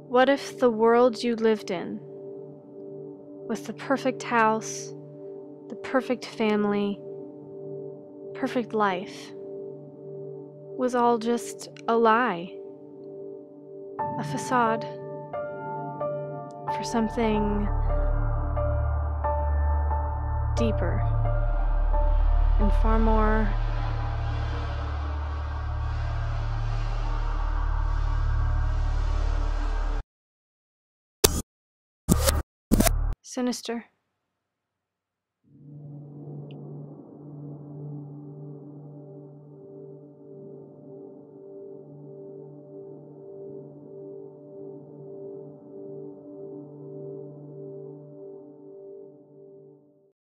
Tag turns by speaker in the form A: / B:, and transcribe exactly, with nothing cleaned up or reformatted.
A: What if the world you lived in, with the perfect house, the perfect family, perfect life, was all just a lie, a facade for something deeper and far more sinister?